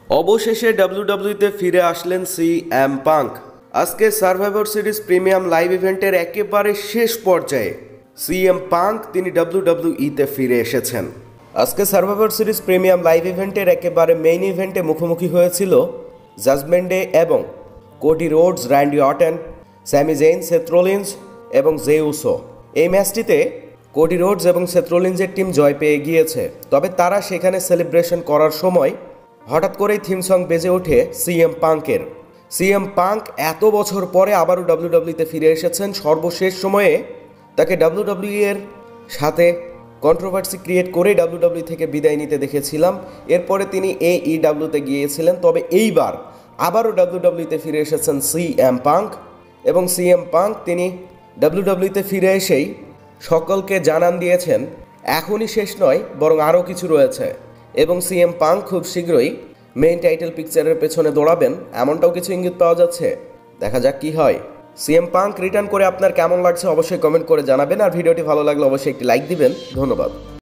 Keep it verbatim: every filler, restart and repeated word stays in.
অবশেষে ডাব্লিউডাব্লিউইতে ফিরে আসলেন সি এম পাঙ্ক। আজকে সার্ভাইভার সিরিজ প্রিমিয়াম লাইভ ইভেন্টের একেবারে শেষ পর্যায়ে সি এম পাঙ্ক তিনি ডাব্লিউডাব্লিউইতে ফিরে এসেছেন। আজকে সার্ভাইভার সিরিজ প্রিমিয়াম লাইভ ইভেন্টের একেবারে মেইন ইভেন্টে মুখোমুখি হয়েছিল জাজমেন্ট ডে এবং Cody Rhodes, Randy Orton, Sami Zayn, Seth Rollins এবং জে উসো। এই ম্যাচটিতে কোডি রোডস এবং সেথ রোলিন্সের টিম জয় পেয়ে গিয়েছে। তবে তারা সেখানে সেলিব্রেশন করার সময় হঠাৎ করেই থিম সং বেজে ওঠে সি এম পাঙ্কের। সি এম পাঙ্ক এত বছর পরে আবারও ডাব্লিউডাব্লিউইতে ফিরে এসেছেন। সর্বশেষ সময়ে তাকে ডাব্লিউডাব্লিউই এর সাথে কন্ট্রোভার্সি ক্রিয়েট করে ডাব্লিউডাব্লিউই থেকে বিদায় নিতে দেখেছিলাম। এরপরে তিনি এইডাব্লিউতে গিয়েছিলেন। তবে এইবার আবারও ডাব্লিউডাব্লিউইতে ফিরে এসেছেন সি এম পাঙ্ক এবং সি এম পাঙ্ক তিনি ডাব্লিউডাব্লিউইতে ফিরে এসেই সকলকে জানান দিয়েছেন এখনই শেষ নয়, বরং আরও কিছু রয়েছে এবং সি এম পাঙ্ক খুব শীঘ্রই মেইন টাইটেল পিকচারের পেছনে দৌড়াবেন, এমনটাও কিছু ইঙ্গিত পাওয়া যাচ্ছে। দেখা যাক কি হয়। সি এম পাঙ্ক রিটার্ন করে আপনার কেমন লাগছে অবশ্যই কমেন্ট করে জানাবেন, আর ভিডিওটি ভালো লাগলে অবশ্যই একটি লাইক দিবেন। ধন্যবাদ।